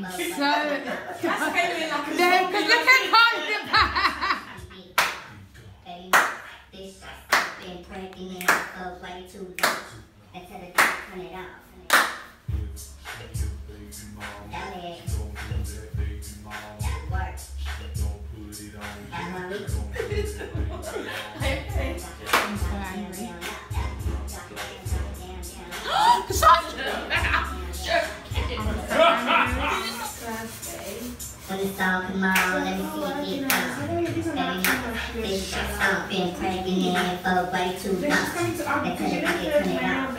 Because look at Carl. Been pregnant for way too long. Until the day turn it off. That work. When it's all come on, let me see it get this stuff been pregnant for way too long. Until the day turn it off.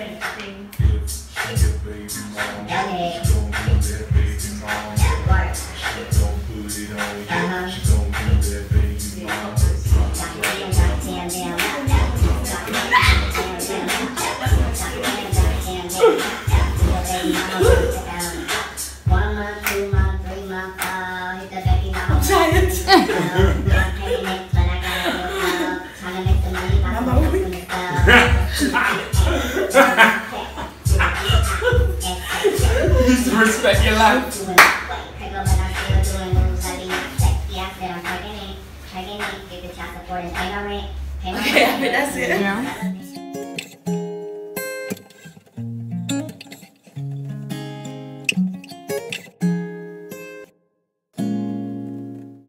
Respect your life. Okay, that's it. Yeah.